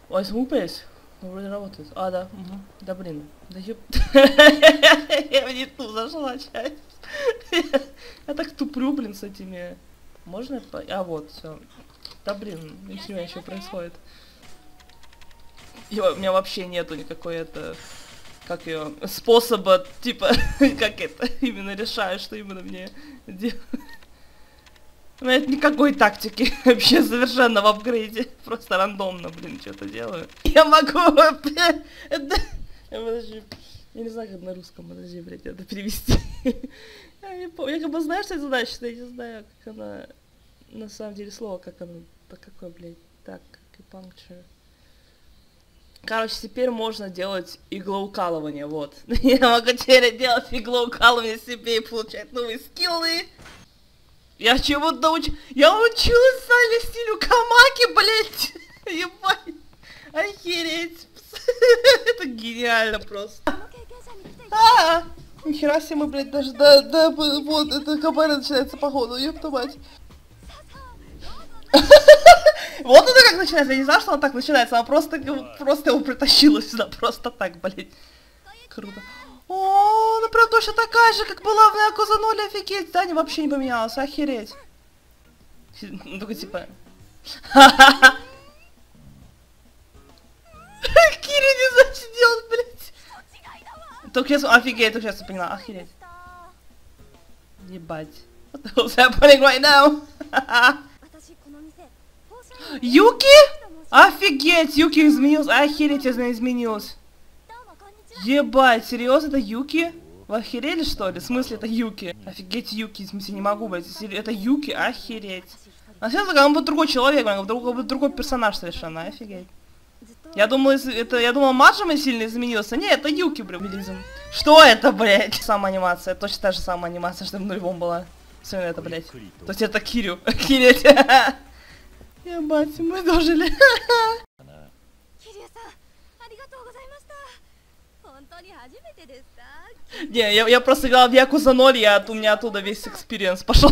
Ой, звук есть? Ну, вроде работает. А, да. Угу. Да блин. Да ёп... Я в не ту зашла часть. Я так туплю, блин, с этими... Можно? А, вот, все. Да блин, ничего еще происходит. У меня вообще нету никакой это... Как ее... Способа, типа... Как это именно решаю, что именно мне делать. У меня нет никакой тактики вообще совершенно в апгрейде. Просто рандомно, блин, что-то делаю. Я могу... Подожди. Я не знаю, как на русском, подожди, блядь, надо перевести. Я не помню. Я как бы знаю, что это значит, но я не знаю, как она... На самом деле слово, как оно... Какое, блядь? Так, acupuncture. Короче, теперь можно делать иглоукалывание, вот. Я могу теперь делать иглоукалывание себе и получать новые скиллы. Я чего-то Я училась сами стилю Камаки, блядь! Ебать! Охереть! Это гениально просто. Нихера себе мы, блядь, даже да, вот, это КБР начинается походу, ёпта мать. Вот это как начинается, я не знала, что она так начинается, она просто его притащила сюда, просто так, блядь. Круто. О, она прям точно такая же, как была в Якуза 0, офигеть, да, вообще не поменялась, охереть. Ну, только типа... Кири не знает, что делать, блядь. Только сейчас, офигеть, только сейчас я поняла, охереть. Ебать. What the hell's happening right now? Юки? Офигеть, Юки изменилась, охереть, я знаю, изменилась. Ебать, серьезно, это Юки? Вы охерели, что ли? В смысле, это Юки? Офигеть, Юки, в смысле, не могу, блядь. Это Юки, охереть. А сейчас он будет другой человек, он будет другой персонаж совершенно, офигеть. Я думала, Маджима сильно изменился. Не, это Юки, блядь. Что это, блядь? Самая анимация, точно та же самая анимация, что в нулевом была. Все это, блядь. То есть это Кирю. Охереть. Ебать, мы дожили. Не, я просто играла в Якуза 0, у меня оттуда весь экспириенс пошел.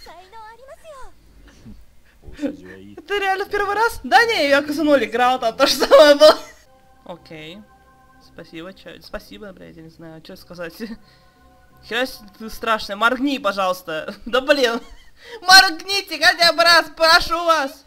Это реально в первый раз? Да не, я Якуза 0 играл, там то же самое было. Окей. Спасибо, спасибо, блядь, я не знаю, что сказать. Хера ты страшная, моргни, пожалуйста. Да блин. Моргните хотя бы раз, прошу вас.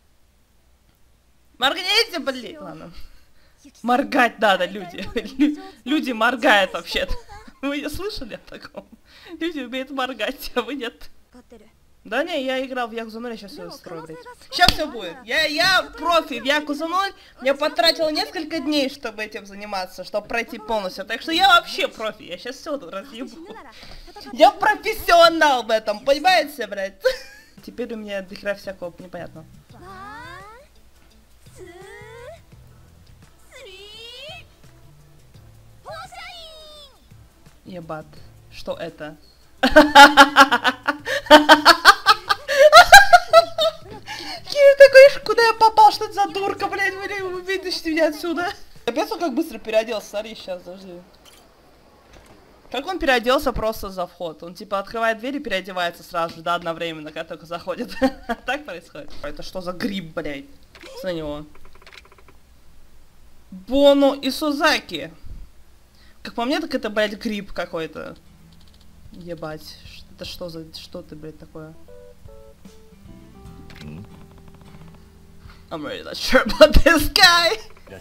Моргните, блин. Ладно. Моргать надо, люди. Люди моргают вообще-то. Вы не слышали о таком? Люди умеют моргать, а вы нет. Да не, я играл в Якуза 0, я сейчас все строю, блядь. Сейчас все будет. Я профи в Якуза 0. Я потратил несколько дней, чтобы этим заниматься, чтобы пройти полностью. Так что я вообще профи. Я сейчас все тут разъебу. Я профессионал в этом, понимаете, блядь? Теперь у меня дохера всякого непонятного. Ебать, что это? Кирилл такой, куда я попал, что это за дурка, блядь, вы вытащите меня отсюда. Капец, он как быстро переоделся, смотри, сейчас, подожди. Как он переоделся просто за вход? Он типа открывает дверь и переодевается сразу же, да, одновременно, когда только заходит. Так происходит. Это что за гриб, блядь? С него. Боно и Сузаки. Как по мне, так это, блядь, гриб какой-то. Ебать. Это что за... Что ты, блядь, такое? I'm really not sure about this guy.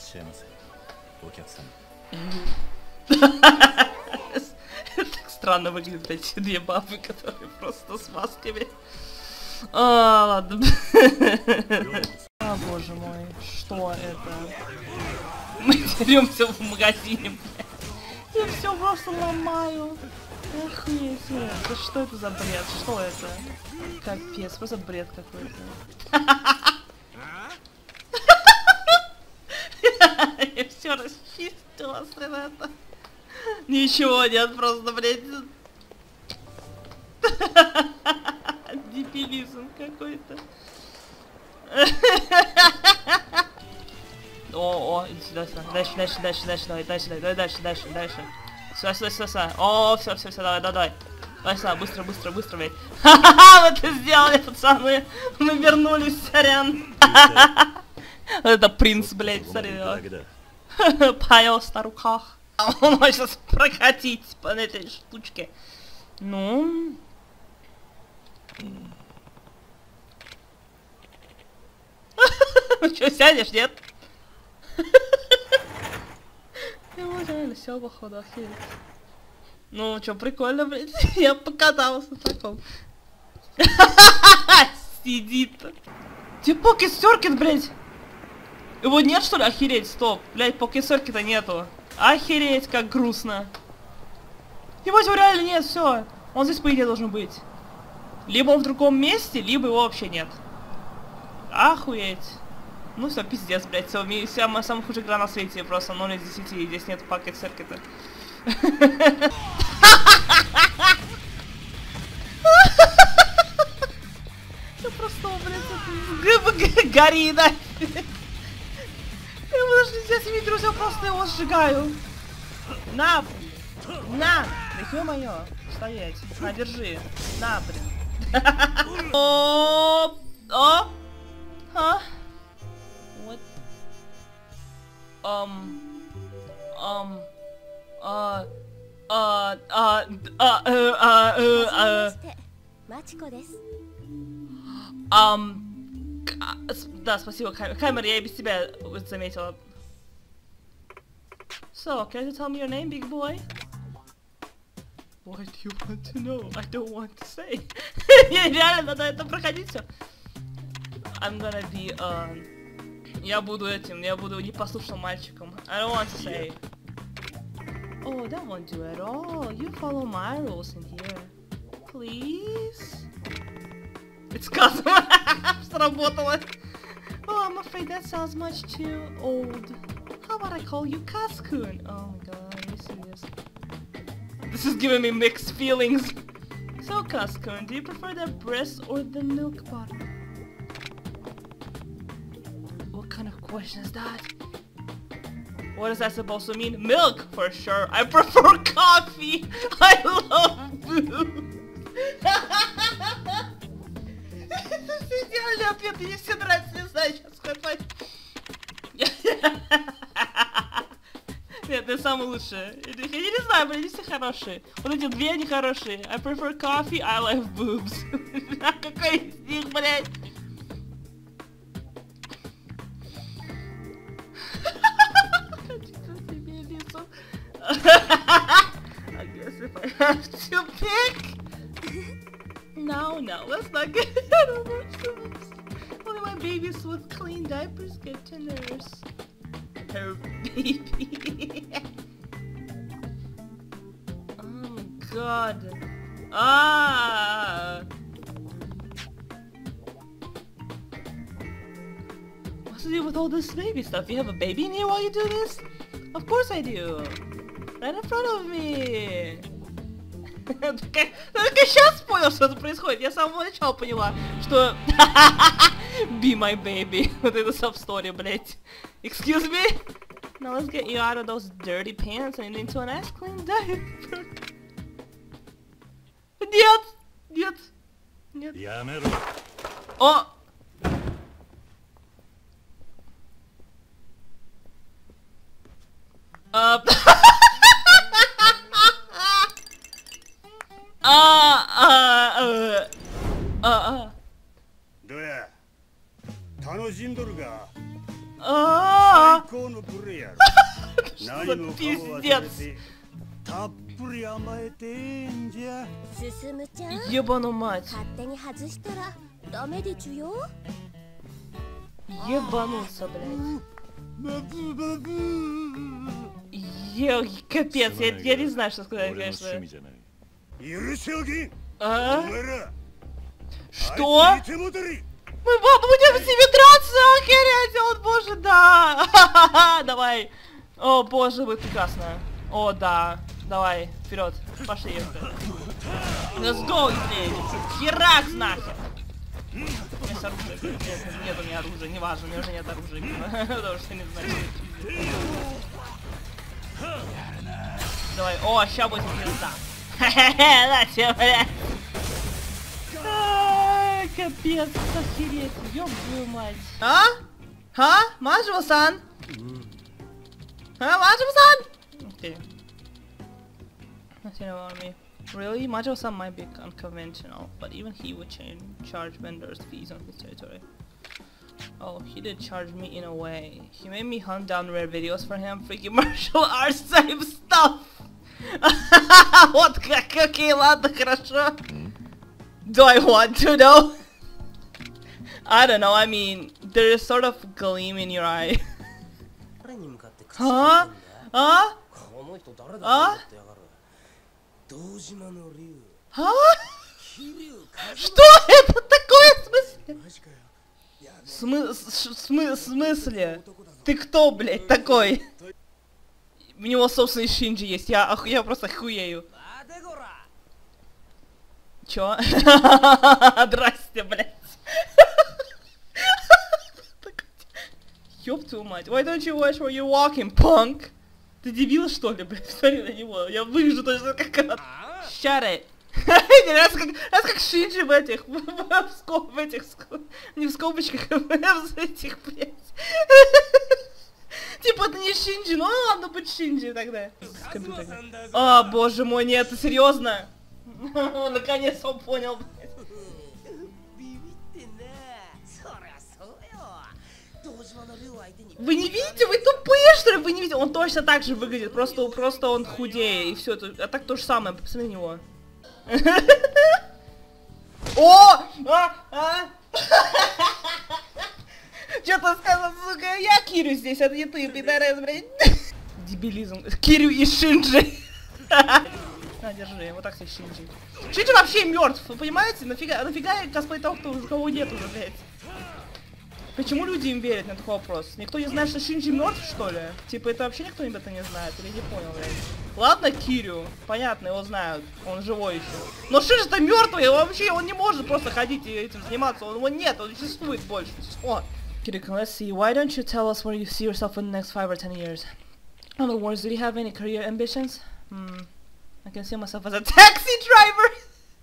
Так странно выглядят эти две бабы, которые просто с масками. А, ладно. О, боже мой. Что это? Мы деремся в магазине, блядь. Я все просто ломаю. Охуеть, да что это за бред? Что это? Капец, просто бред какой-то. Я все расчистила, это. Ничего нет, просто, блядь. Дебилизм какой-то. О, иди сюда, дальше. Сюда. О, все, давай. Давай сюда, быстро, блядь. Ха-ха-ха, вы это сделали, пацаны. Мы вернулись, сорян. Это принц, блядь, сорвёт. Поёс на руках. А он может сейчас прокатить по этой штучке. Ну... Чё, сядешь, нет? Реально, все, походу, охереть. Ну, чё, прикольно, блядь. Я покатался в таком. Сидит. Где Pocket Circuit, блядь? Его нет, что ли? Охереть, стоп. Блядь, Pocket Circuit-а нету. Охереть, как грустно. Его реально нет, все. Он здесь, по идее, должен быть. Либо он в другом месте, либо его вообще нет. Охуеть. Ну все, пиздец, блядь. Самая худшая игра на свете. Просто 0 из 10, и здесь нет Pocket Circuit-а. Я просто, блядь, гори, да. Я даже нельзя с ними, друзья, просто его сжигаю. На, на, да ё-моё, стоять, на, держи, на, блин. О, а, what, да, спасибо, Хаймер, я и без тебя заметила. So, can you tell me your name, big boy? Why do you want to know? I don't want to say. Реально, надо это проходить все. I'm gonna be, я буду непослушным мальчиком. I don't want to say. Oh, that won't do at all. You follow my rules in here. Please? It's custom. Сработало. Oh, I'm afraid that sounds much too old. How about I call you Cascoon? Oh my god, are you serious? This is giving me mixed feelings. So, Cascoon, do you prefer the breast or the milk bottle? What kind of question is that? What is that supposed to mean? Milk, for sure. I prefer coffee. I love booze. Идеальный ответ, мне все нравится, не знаю, сейчас хватать. Нет, это самый лучший. Я не знаю, блин, они все хорошие. Вот эти две, они хорошие. I prefer coffee, I love boobs. А какой из них, блядь? I guess if I have to pick. No, let's not get ourselves. Only my babies with clean diapers get to nurse her baby. Oh my god. What's to do with all this baby stuff? You have a baby in here while you do this? Of course I do. Right in front of me. Только сейчас понял, что это происходит. Я с самого начала поняла, что... Be my baby. Вот это sub-story, блять. Excuse me? Now let's get you out of those dirty pants and into a nice clean diaper. Нет. О! Пиздец. Ебану мать. Ебануться, блядь. Капец, я не знаю, что сказать, конечно. Что? Мы будем с ними драться, охерять, о боже, да! Давай. О боже, вы прекрасно. О, да. Давай, вперед. Пошли. Let's go, блядь. Херак нахер. У меня с оружием. Нет у меня оружия, не важно, у меня уже нет оружия. Потому что не знаю, что это. Давай, о, ща будет пизда. Хе-хе-хе, на тебе, блядь. Капец, охереть, ёб твою мать. А? Huh? Majo-san? Huh? Majo-san? Okay. Nothing about me. Really? Majo-san might be unconventional, but even he would charge vendors fees on his territory. Oh, he did charge me in a way. He made me hunt down rare videos for him, freaking martial arts type stuff! Вот как, окей, ладно, хорошо. Do I want to know? I don't know, I mean, there is sort of gleam in your eye. Huh? Huh? Huh? Huh? Что это такое? В смысле? Ты кто, блядь, такой? У него собственный Шинджи есть, я просто хуею. Чё? Здрасте, блядь. Ёб твою мать. Why don't you watch where you're walking, punk? Ты дебил, что ли, блядь? Смотри на него. Я выгляжу точно как это. Shut it. Раз как Шинджи в этих, не в скобочках, а в этих, блядь. Типа это не Шинджи, ну ладно, будь Шинджи тогда. О, боже мой, нет, ты серьезно? Наконец он понял, блядь. Вы не видите? Вы тупые, что ли? Вы не видите? Он точно так же выглядит, просто он худее, и все это. А так то же самое, посмотри на него. О! Что-то сказал, сука, я Кирю здесь, это не ты, пидорас, блядь. Дебилизм. Кирю и Шинджи. На, держи, вот так себе Шинджи. Шинджи вообще мертв, вы понимаете? Нафига косплей того, кого нет уже, блядь. Почему люди им верят на такой вопрос? Никто не знает, что Шинджи мертв, что ли? Типа, это вообще никто об этом не знает, или не понял, блядь. Ладно, Кирю, понятно, его знают, он живой еще. Но Шинджи-то мертвый, вообще он не может просто ходить и этим заниматься, его нет, он существует больше. О. Kiriko, let's see, why don't you tell us where you see yourself in the next 5 or 10 years? In other words, do you have any career ambitions? I can see myself as a taxi driver!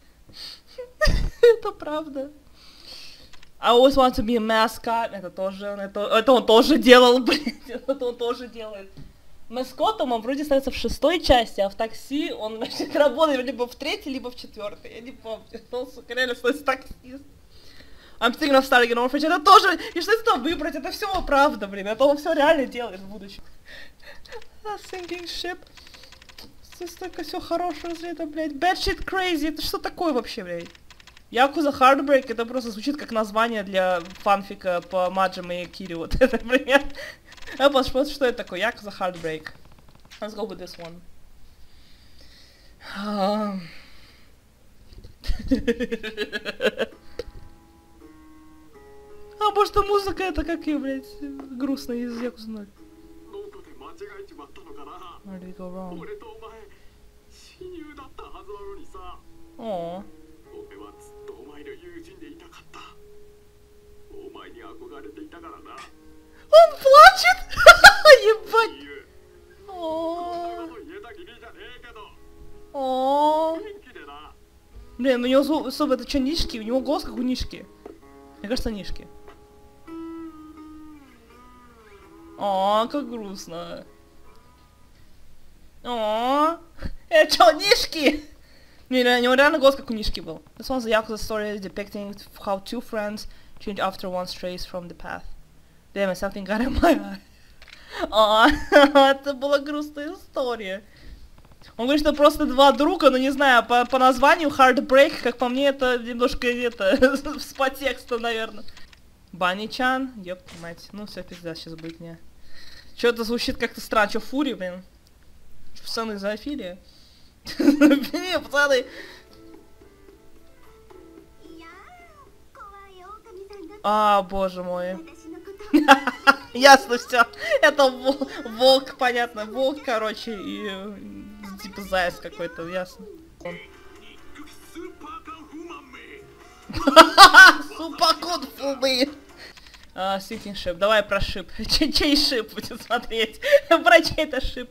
Это правда. I always want to be a mascot. Это он тоже делал, блядь. Это он тоже делает. Маскотом он вроде становится в 6-й части, а в такси он начинает работать либо в 3-й, либо в 4-й. Я не помню. Он, сука, реально становится таксист. I'm thinking of starting an orphanage. Это тоже... И что это выбрать? Это все правда, блин. Это он все реально делает в будущем. Sinking ship. Здесь только все хорошее, это, блядь. Bad shit crazy. Это что такое вообще, блядь? Yakuza Heartbreak, это просто звучит как название для фанфика по Маджиме и Кири, вот это, например. А посмотрим, что это такое, Yakuza Heartbreak. Let's go with this one. А может, музыка это как и, блядь, грустная из Yakuza 0. Where did it go wrong? Aww. Он плачет! Ебать! О. Блин, у него особо это что, Нишки? У него голос как у Нишки. Мне кажется, Нишки. О, как грустно. О, это что, Нишки? У него реально голос как у Нишки был. This one's a Yakuza story depicting how two friends change after one strays from the path. Damn, something got in my eye. О, это была грустная история. Он говорит, что просто два друга, но не знаю, по названию Heartbreak, как по мне, это немножко это с подтекстом, наверное. Бани-чан, ёпта мать, ну все, пизда сейчас будет мне. Чё-то звучит как-то странно, чё, Фури, блин? Пацаны, зоофилия? Не, пацаны. А, боже мой. Ясно все. Это волк, понятно. Волк, короче, и типа заяц какой-то, ясно. Супакун фумы. Sinking ship. Давай про шип. Чей шип будем смотреть? Про чей-то шип.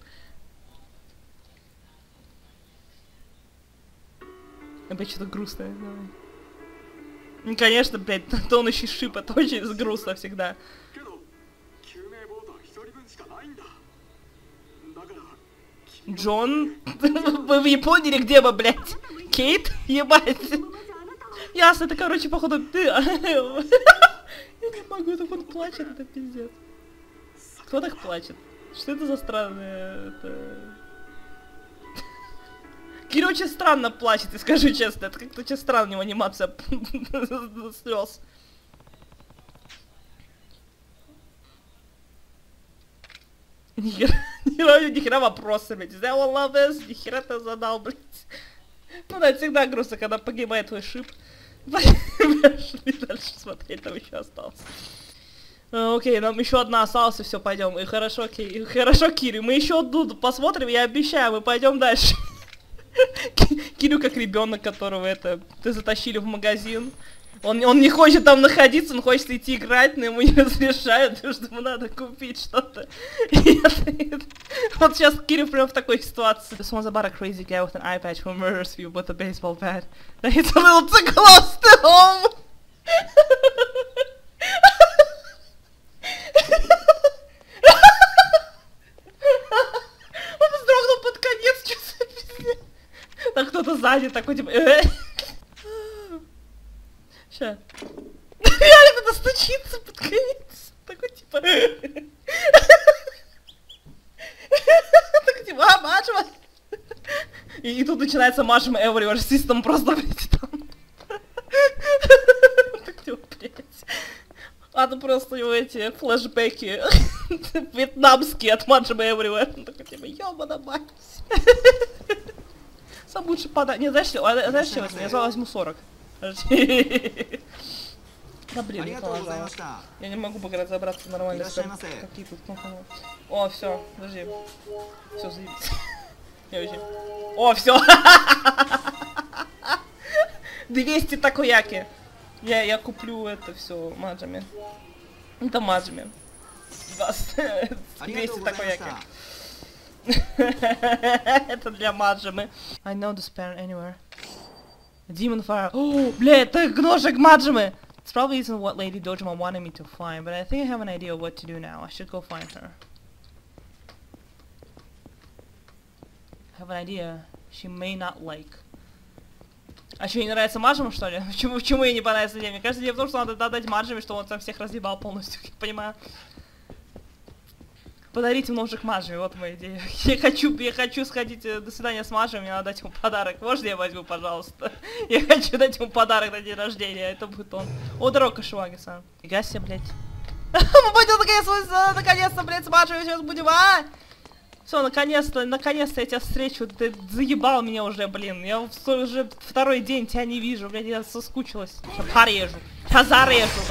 Опять что-то грустное. Давай. Ну, конечно, блядь, тонущий шип, это очень грустно всегда. Джон? Вы в Японии или где мы, блядь? Кейт? Ебать. Ясно, это, короче, походу ты. Я не могу, так он плачет, это пиздец. Кто так плачет? Что это за странное... Это... Кирилл очень странно плачет, и скажу честно, это как-то очень странно, у него анимация слез. Нихера вопросы, блядь. Сделал лавес, нихера ты задал, блядь. Ну да, это всегда грустно, когда погибает твой шип. Дальше смотреть, там еще осталось. Окей, нам еще одна осталась, и все, пойдем. И хорошо, Кири, мы еще одну посмотрим, я обещаю, мы пойдем дальше. Кирю как ребенок, которого ты затащили в магазин. Он не хочет там находиться, он хочет идти играть, но ему не разрешают, потому что ему надо купить что-то. Вот сейчас Кирилл прям в такой ситуации. This one's about a crazy guy with an eye patch who murders you with a baseball bat. It's a little too close to home. Он вздрогнул под конец, что за пиздец. Так кто-то сзади такой типа... Ща. Реально кто-то стучится под конец. Такой типа... Такой типа, Маджима. И тут начинается Маджима Everywhere System просто, блядь, там. Так типа, блядь. А то просто у него эти флешбеки вьетнамские от Маджима Everywhere. Он такой типа, ёбана мать. Сам лучше подарок. Не, знаешь что, я возьму 40. Да блин, не положилось. Я не могу пока разобраться нормально, какие тут кнопки. О, все, подожди. Все, заебись. Я уже. О, все. 200 такояки. Я куплю это все маджами. Это маджами. 200 такояки. Это для маджами. I know the spare anywhere. Demon Fire. Oh, бля, это ножик Маджимы! It's probably isn't what Lady Dojima wanted me to find, but I think I have an idea of what to do now. I should go find her. I have an idea she may not like. А что, ей не нравится Маджима, что ли? Почему ей не понравится идея? Мне кажется, дело в том, что надо дать Маджиме, что он там всех разъебал полностью, я понимаю. Подарите ножик Маджиме, вот моя идея. Я хочу сходить, до свидания с Маджиме, мне надо дать ему подарок. Можно я возьму, пожалуйста? Я хочу дать ему подарок на день рождения, это будет он. О, дорога, Кашиваги-сан. Фига себе, блядь. Мы пойдем наконец-то, блядь, с Маджиме сейчас будем, а? Все, наконец-то я тебя встречу, ты заебал меня уже, блин. Я уже второй день тебя не вижу, блядь, я соскучилась. Сейчас порежу, сейчас зарежу.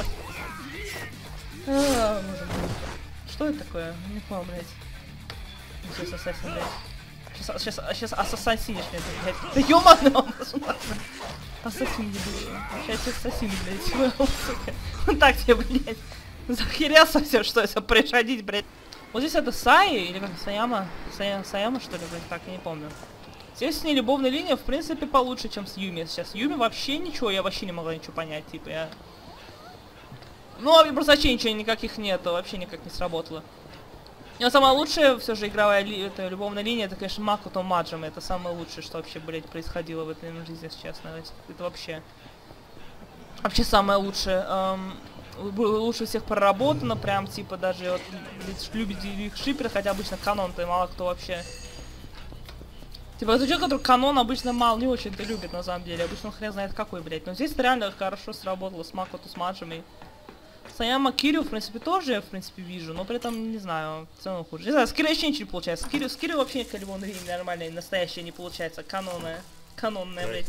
Что это такое? Не понял, блядь. Сейчас ассасин, блядь. Сейчас ассасинишь меня, блядь. Да ёбаный, ассасин ебучий. Сейчас ассасин, блядь. Он так тебе, блядь. Захерел совсем, что это происходить, блядь. Вот здесь это Саи, или как Саяма? Саяма, что ли, блядь, так, я не помню. Здесь с ней любовная линия, в принципе, получше, чем с Юми. Сейчас Юми вообще ничего, я вообще не могла ничего понять, типа, я... Ну, просто вообще ничего никаких нет, вообще никак не сработало. Но самое лучшее, все же, игровая любовная линия, это, конечно, Макото Маджима. Это самое лучшее, что вообще, блядь, происходило в этой жизни, если честно. Это вообще... Вообще самое лучшее. Лучше всех проработано, прям, типа, даже, вот, любите их шиперы, хотя обычно канон-то мало кто вообще... Типа, это человек, который канон обычно мало, не очень-то любит, на самом деле. Обычно он хрен знает какой, блядь. Но здесь реально хорошо сработало с Макото, с Маджимой. Саяма Кирю, в принципе, тоже я, в принципе, вижу, но при этом, не знаю, в целом хуже. Не знаю, с Кирю вообще ничего не получается. С Кирю вообще никакая любовная линия нормальная, настоящая не получается. Канонная, блядь.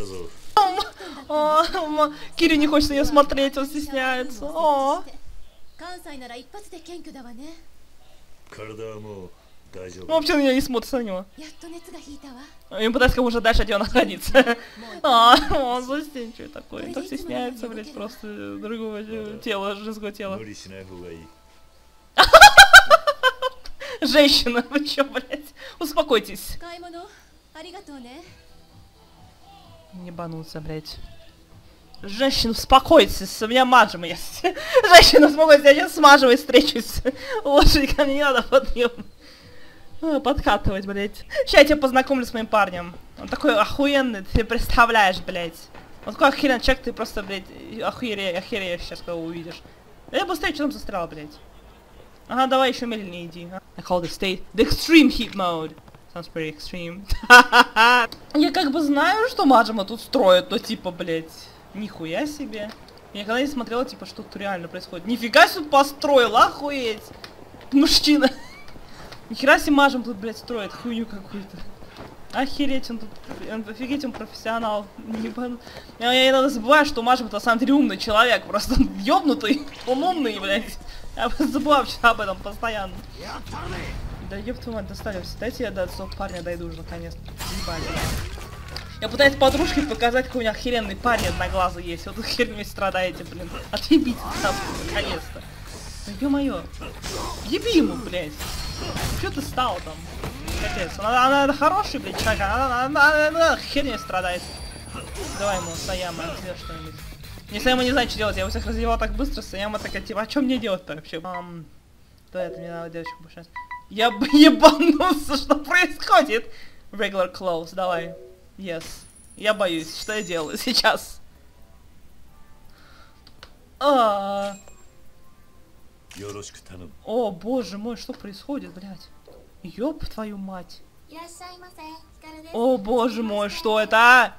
Кирю не хочет ее смотреть, он стесняется. О. Ну, вообще, на нее не смотрит на него. Им пытается как можно дальше от него находиться. Он застенчивый такой. Он так стесняется, блядь, просто другого тела, женского тела. Женщина, вы чё, блядь? Успокойтесь. Не бануться, блядь. Женщина, успокойтесь, у меня маджима есть. Женщина, успокойтесь, я сейчас с маджимой встречусь. Лучше ко мне не надо подкатывать, блядь. Сейчас я тебя познакомлю с моим парнем. Он такой охуенный, ты представляешь, блядь. Он такой охеренный человек, ты просто, блядь, охереешь сейчас, когда его увидишь. Да я быстрее, что там застрял, блядь. Ага, давай еще медленнее иди. I call the state the extreme heat mode. Sounds pretty extreme. Я как бы знаю, что маджима тут строит, но типа, блядь, нихуя себе. Я никогда не смотрела, типа, что тут реально происходит. Нифига себе построил, охуеть. Мужчина. Нихера себе маджим тут, блядь, строит хуйню какую-то. Охереть, он тут, офигеть, он профессионал. Я иногда забываю, что маджим это на самом деле умный человек, просто он ёбнутый, он умный, блядь. Я забываю об этом постоянно. Да ёб твою мать, достали все. Дайте я до своего парня дойду уже наконец-то. Я пытаюсь подружке показать, какой у меня охеренный парень одноглазый есть. Вот вы херней страдаете, блин. Отъебите нас, наконец-то. Да ё-моё. Еби ему, блядь. Чё ты стал там? Капец. Она хороший, блядь, человек, она херней страдает. Давай ему, Саяма, сделай что-нибудь. Не, Саяма не знает, что делать. Я его всех развивал так быстро, Саяма такая, типа, а что мне делать-то вообще? Да, это мне надо девочку больше. Я бы ебанулся, что происходит? Regular clothes, давай. Yes. Я боюсь, что я делаю сейчас. О, боже мой, что происходит, блядь? Ёб твою мать. О, боже мой, что это?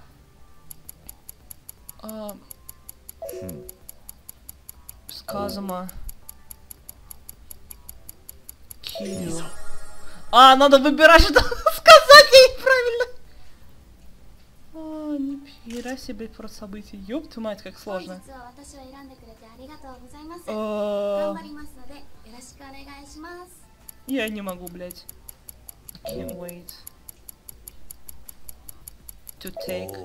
Сказано. Кирилл. Надо выбирать, что сказать ей правильно. Нихера себе про события. Ёб твою мать, как сложно. Я не могу, блядь. Can't wait to take.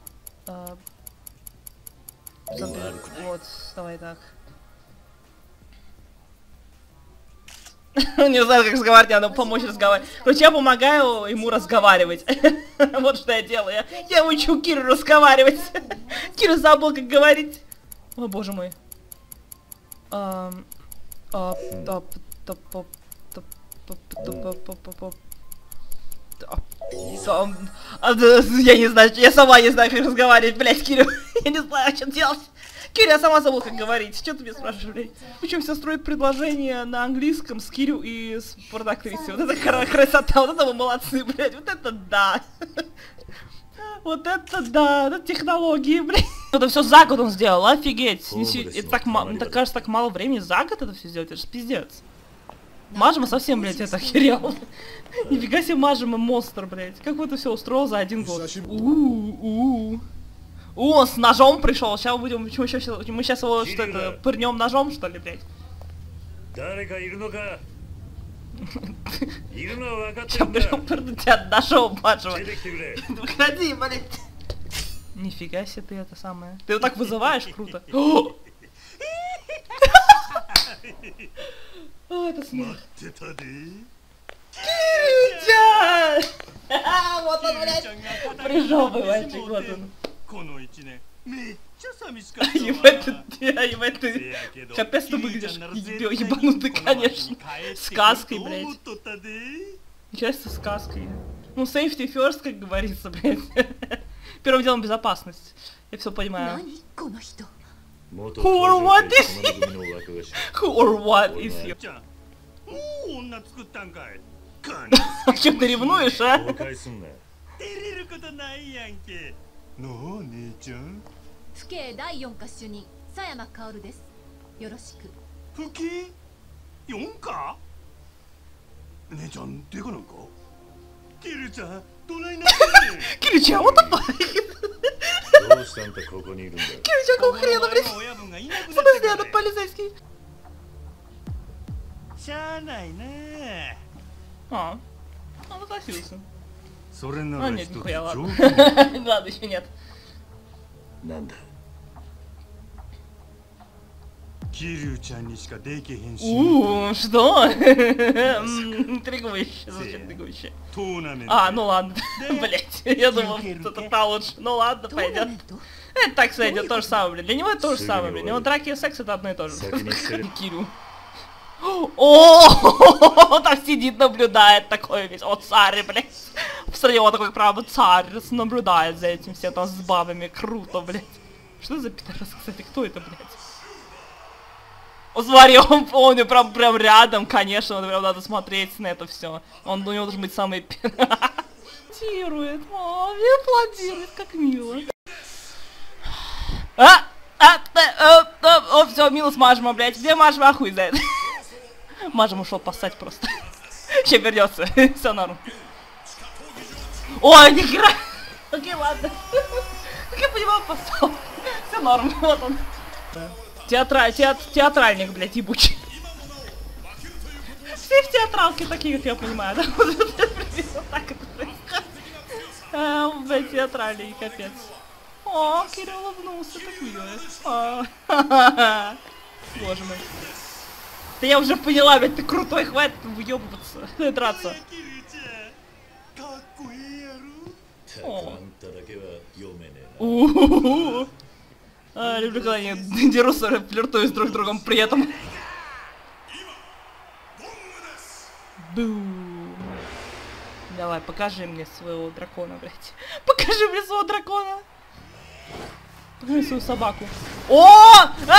Вот, давай так. Не знаю, как разговаривать, надо помочь разговаривать. Короче, я помогаю ему разговаривать. Вот что я делаю. Я учу Киру разговаривать. Кира забыл, как говорить. О, боже мой. Я не знаю, я сама не знаю, как разговаривать, блядь, Кирю. Я не знаю, что делать. Киря, я сама забыла, как говорить. Что ты меня спрашиваешь, блядь? Причем все строят предложения на английском с Кирю и с порноактрисой. Вот это красота, вот это вы молодцы, блядь. Вот это да. Вот это да, это технологии, блядь. Это все за год он сделал, офигеть. Это так мало, мне кажется, так мало времени за год это все сделать, это же пиздец. Маджима совсем, блядь, это охерел. Нифига себе Маджима монстр, блядь. Как вы это все устроил за один год? Он с ножом пришел. Сейчас мы будем. Мы сейчас его что это пырнем ножом, что ли, блядь? Сейчас будем пырнуть тебя ножом, Маджима. Выходи, блядь. Нифига себе ты это самое. Ты его так вызываешь, круто. О, это смех. Кирюча! Вот он, блядь. Прижёбый мальчик, вот он. Ебать, ты капец ты выглядишь ебанутый, конечно. Сказкой, блядь. Часто сказкой. Ну, safety first, как говорится, блядь. Первым делом безопасность. Я все понимаю. Who or what is he? Who or what is he? А чё ты ревнуешь, а? Кирюча, what the fuck? Кирюча, какого хрена, блядь? В смысле, это полицейский? Он согласился. Нет, нихуя, ладно. Ладно, еще нет. Что? Интригующе, звучит интригующе. Ну ладно, блять, я думал, что-то получше. Ну ладно, пойдет. Это так, кстати, это то же самое, блин. Для него это то же самое, блин. Для него драки и секс это одно и то же. Кирю. О, там сидит, наблюдает такой весь. О, царь, блядь. Посмотри, он такой прямо царь наблюдает за этим всем там с бабами. Круто, блядь. Что за пидорас, кстати, кто это, блядь? О, смотри, он прям рядом, конечно, прям надо смотреть на это все. Он у него должен быть самый аплодирует, о, и аплодирует, как мило. О, все, минус Мажма, блядь, где Мажма, хуй знает. Мажма ушел поссать просто. Сейчас вернется, все норм. Ой, ни хера. Окей, ладно. Как я понимаю, поссал. Все норм, вот он. Театральник, блядь, ебучий. Все в театралке такие, как я понимаю, да? Вот так это происходит. Блядь, театральный, капец. О, Кирилл улыбнулся, так мило. Боже мой. Да я уже поняла, блядь, ты крутой, хватит выебываться, драться. Люблю, когда они дерутся, флиртуют друг с другом при этом. Бум. Давай, покажи мне своего дракона, блядь. Покажи мне своего дракона. Покажи мне свою собаку. О!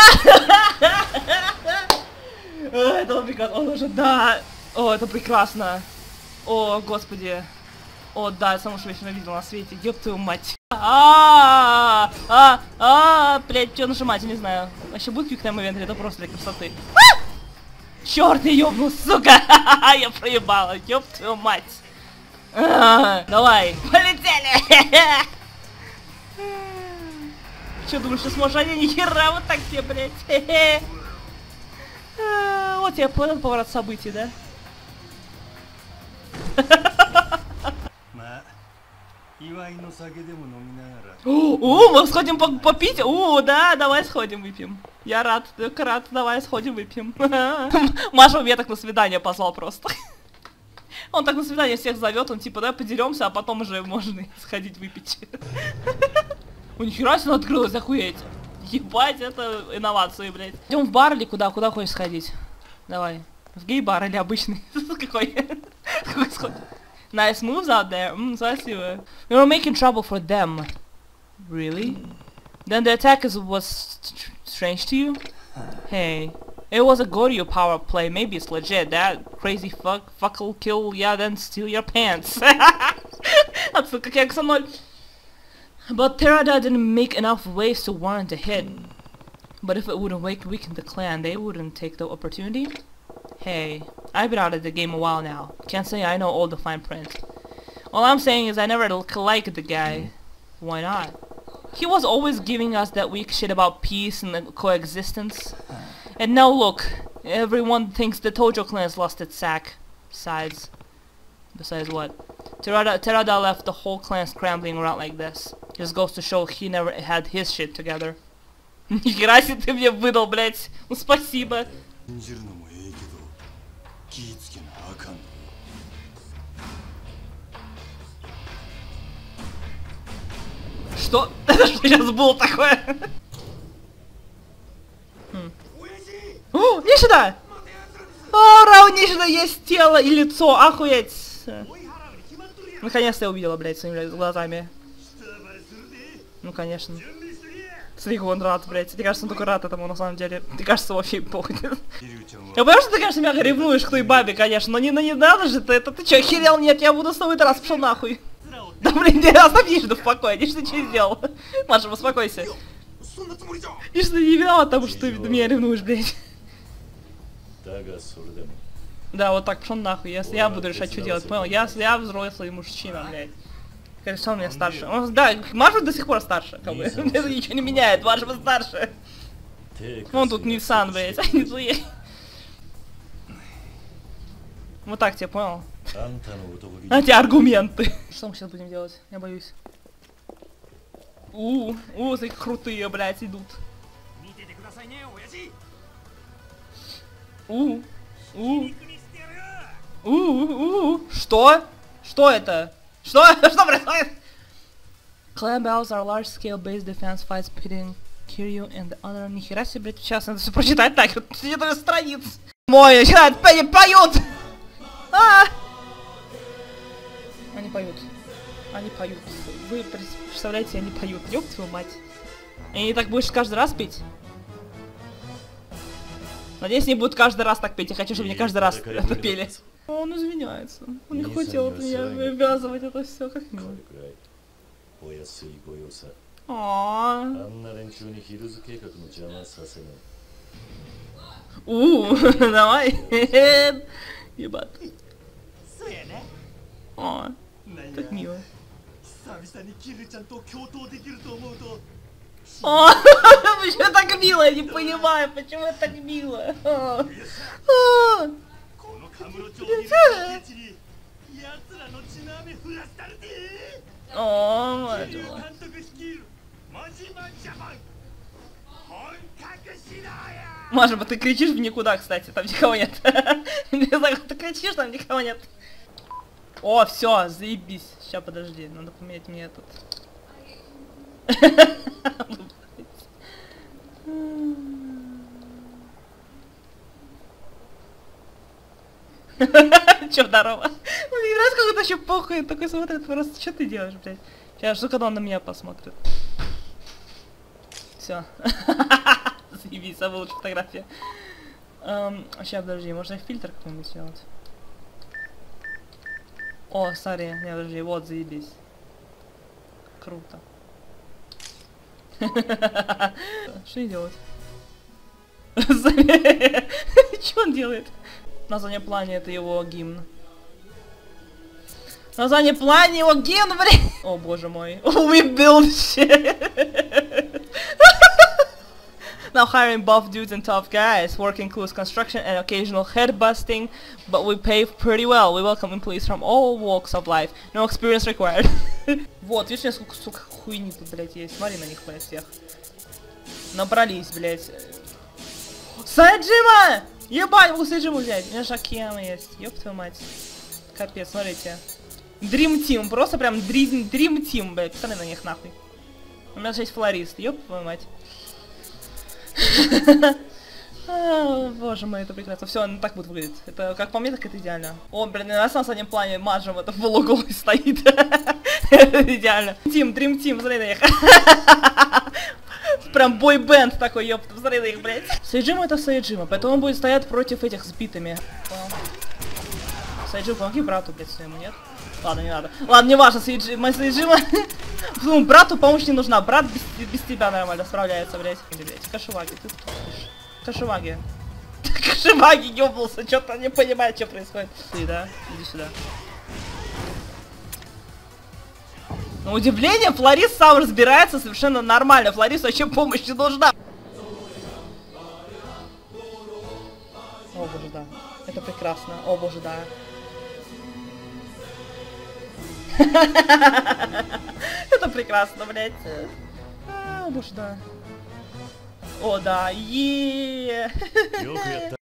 Это он уже, да. О, это прекрасно. О, господи. О, да, я самого что видел на свете. Ёб твою мать. Блять, что нажимать, я не знаю. Вообще будет квик-тайм ивент, или это просто для красоты? Черт, я ёбнул, сука! Я проебала, ёб твою мать. Давай, полетели! Че, думаешь, что сможешь? А ни хера, вот так тебе, блять. Вот я понял поворот событий, да? Мы сходим попить? Да, давай сходим выпьем. Я рад, только рад, давай сходим выпьем. Маша меня так на свидание позвал просто. Он так на свидание всех зовет, он типа, да, подеремся, а потом уже можно сходить выпить. У нихера себе открылось, охуеть. Ебать, это инновации, блядь. Идем в бар или куда? Куда хочешь сходить? Давай. В гей-бар или обычный? Какой? Какой сход? Nice moves out there. Спасибо. We were making trouble for them. Really? Then the attack was strange to you? Hey. It was a Goryo power play. Maybe it's legit. That crazy fuck'll kill, yeah, then steal your pants. Отсылка к X0. But Terada didn't make enough waves to warrant a hit. But if it wouldn't weaken the clan, they wouldn't take the opportunity? Hey, I've been out of the game a while now. Can't say I know all the fine print. All I'm saying is I never liked the guy. Why not? He was always giving us that weak shit about peace and coexistence. And now look, everyone thinks the Tojo clan's lost its sack. Besides what? Terada left the whole clan scrambling around like this. Just goes to show he never had his shit together. Нихера себе ты мне выдал, блять. Ну спасибо. Что? Это что сейчас было такое? О, Нишида! Ура, у Нишида есть тело и лицо, охуеть! Наконец-то я увидела, блядь, своими глазами. Ну, конечно. Смотри, он рад, блядь. Мне кажется, он только рад этому, на самом деле. Мне кажется, вообще похуй. Я понимаю, что ты, конечно, меня ревнуешь к той бабе, конечно, но не надо же ты. Это ты чё, охерел? Нет, я буду с тобой раз, пошел нахуй. Да, блин, оставь Нишиду в покое. Нишида что сделал? Маша, успокойся. Нишида не виноват, потому что ты меня ревнуешь, блядь. Да, вот так, пошел нахуй. Я буду решать, что делать, понял? Я взрослый мужчина, блядь. Конечно, он меня старше. Да, Маша до сих пор старше, как бы. Это ничего не меняет, Маша старше. Вон тут Nissan, блядь, а не твои. Вот так тебе, понял? А те аргументы. Что мы сейчас будем делать? Я боюсь. Такие крутые, блядь, идут. Что? Что это? Что происходит? Clan battles are large-scale base defense fights pitting Kiryu and the other... Нихера себе, блядь, сейчас надо все прочитать так, вот 4 страниц. Мой, начинают, поют! Они поют. Они поют. Вы представляете, они поют. Ёб твою мать. И они так будешь каждый раз петь? Надеюсь, не будут каждый раз так петь. Я хочу, чтобы мне каждый раз это пели. Он извиняется. Он не хотел от меня вывязывать это все, как мило. Давай. Ебать. О, как мило. О, почему так мило? Я не понимаю, почему это так мило. О, мать моя. Маша, ты кричишь в никуда, кстати, там никого нет. Не знаю, ты кричишь, там никого нет. О, все, заебись. Сейчас, подожди, надо поменять мне этот. Чё, здорово? Мне нравится, как он еще похуй, такой смотрит, просто, что ты делаешь, блядь? Сейчас жду, когда он на меня посмотрит. Все. Заебись, самая лучшая фотография. Сейчас, подожди, можно фильтр какой-нибудь сделать? О, сори, не, подожди, вот, заебись. Круто. Что не делать? Что он делает? На заднем плане это его гимн. На заднем плане его гимн, блин! О боже мой. We build shit. Now hiring buff dudes and tough guys, work includes construction and occasional head busting, but we pay pretty well. We welcome employees from all walks of life. No experience required. Вот, видишь, мне сколько, сука, хуйни тут, блядь, есть. Смотри на них, блядь, всех. Набрались, блядь. Сайджима! Ебать, могу Сайджиму взять. У меня же Акияма есть. Ёб твою мать. Капец, смотрите. Dream Team, просто прям Dream Team, блядь. Посмотри на них, нахуй. У меня же есть флорист. Ёб твою мать. Боже мой, это прекрасно. Все, он так будет выглядеть. Это, как по мне, так это идеально. О, блин, на заднем плане Маджем это в лугу стоит. Это идеально. Dream Team, смотри на них. Прям бойбенд такой, ёпта, посмотри на них, блядь. Сайджима это Сайджима, поэтому он будет стоять против этих с битами. Сайджима, помоги брату, блядь, своему, нет? Ладно, не надо. Ладно, не важно, Сайджима. Ну, брату помощь не нужна, брат без тебя нормально справляется, блядь. Блядь, Кашеваги, ты слышишь? Кашеваги. Кашеваги ёбнулся, что-то не понимает, что происходит. Ты, да? Иди сюда. На удивление, Флорис сам разбирается совершенно нормально. Флорису вообще помощь не нужна. О боже, да. Это прекрасно. О боже, да. Это прекрасно, блядь. О боже, да. О, да.